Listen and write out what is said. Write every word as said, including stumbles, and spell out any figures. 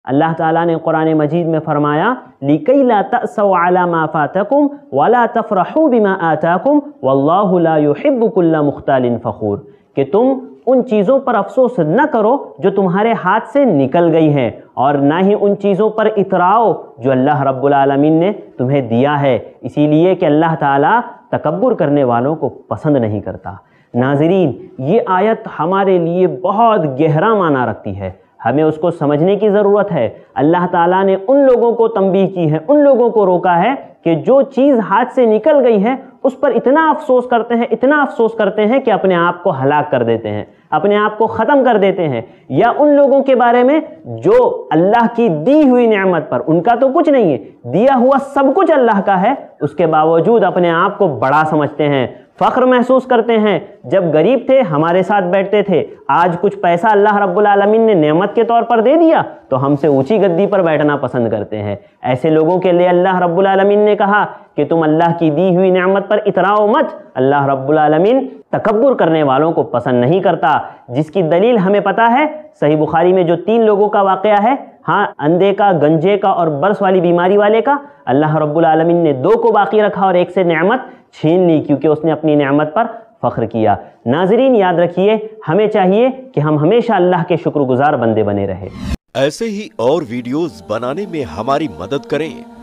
अल्लाह ताला ने कुरान मजीद में फरमाया, लिकई ला तअसौ अला मा फातकुम वला तफरहू बिमा आताकुम वल्लाहु ला युहिब्बु कुल्ला मुख्तालिन फखूर, कि तुम उन चीज़ों पर अफसोस न करो जो तुम्हारे हाथ से निकल गई हैं, और ना ही उन चीज़ों पर इतराओ जो अल्लाह रब्बुल आलमीन ने तुम्हें दिया है, इसीलिए कि अल्लाह ताला तकब्बुर करने वालों को पसंद नहीं करता। नाज़रीन, ये आयत हमारे लिए बहुत गहरा माना रखती है, हमें उसको समझने की ज़रूरत है। अल्लाह ताला ने उन लोगों को तंबीह की है, उन लोगों को रोका है कि जो चीज़ हाथ से निकल गई है उस पर इतना अफसोस करते हैं, इतना अफसोस करते हैं कि अपने आप को हलाक कर देते हैं, अपने आप को ख़त्म कर देते हैं। या उन लोगों के बारे में जो अल्लाह की दी हुई नेमत पर, उनका तो कुछ नहीं है, दिया हुआ सब कुछ अल्लाह का है, उसके बावजूद अपने आप को बड़ा समझते हैं, फ़ख्र महसूस करते हैं। जब गरीब थे हमारे साथ बैठते थे, आज कुछ पैसा अल्लाह रब्बुल आलमीन ने नेमत के तौर पर दे दिया तो हमसे ऊंची गद्दी पर बैठना पसंद करते हैं। ऐसे लोगों के लिए अल्लाह रब्बुल आलमीन ने कहा कि तुम अल्लाह की दी हुई नेमत पर इतराओ मत, अल्लाह रब्बुल आलमीन तकब्बुर करने वालों को पसंद नहीं करता। जिसकी दलील हमें पता है, सही बुखारी में जो तीन लोगों का वाक़या है, हाँ, अंधे का, गंजे का और बर्स वाली बीमारी वाले का, अल्लाह रब्बुल आलमीन ने दो को बाकी रखा और एक से नेमत छीन ली क्योंकि उसने अपनी नेमत पर फ़ख्र किया। नाज़रीन, याद रखिए, हमें चाहिए कि हम हमेशा अल्लाह के शुक्रगुजार बंदे बने रहे। ऐसे ही और वीडियोस बनाने में हमारी मदद करें